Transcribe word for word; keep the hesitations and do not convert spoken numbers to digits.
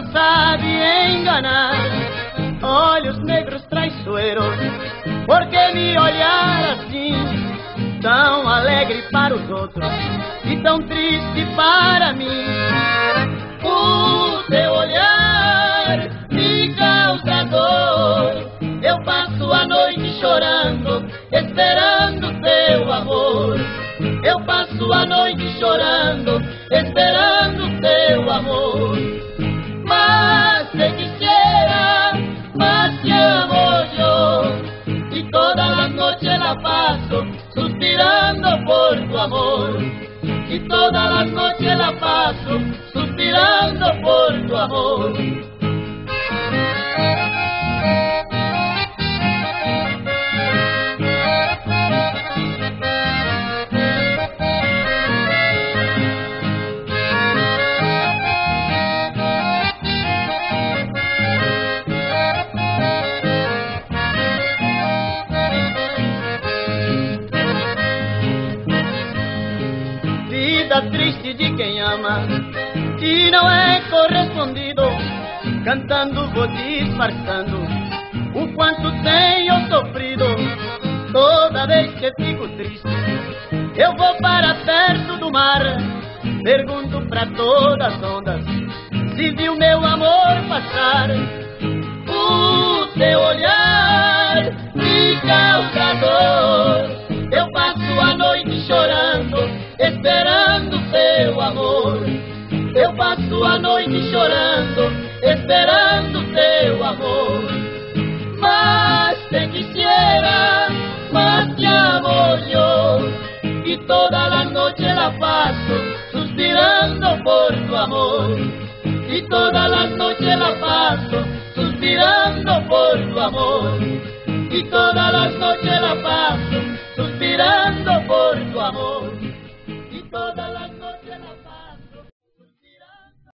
sabe enganar. Olhos negros traiçoeiros, por que me olhar assim? Tão alegre para os outros e tão triste para mim. O teu olhar me causa dor. Eu passo a noite chorando, esperando teu amor. Eu passo a noite chorando, esperando teu amor. Mas te quisiera, mas te amo yo, y todas las noches la paso suspirando por tu amor. Y todas las noches la paso suspirando por tu amor. Vida triste de quem ama e não é correspondido, cantando vou disfarçando o quanto tenho sofrido. Toda vez que fico triste eu vou para perto do mar, pergunto pra todas as ondas se viu meu amor passar. O teu olhar me causa dor. Eu passo a noite chorando, esperando teu amor. Eu passo a noite chorando, esperando teu amor. Mas te quisiera, mas te amo yo, y toda la noche la paso suspirando por tu amor. Y toda la noche la paso suspirando por tu amor. Y todas las noches la paso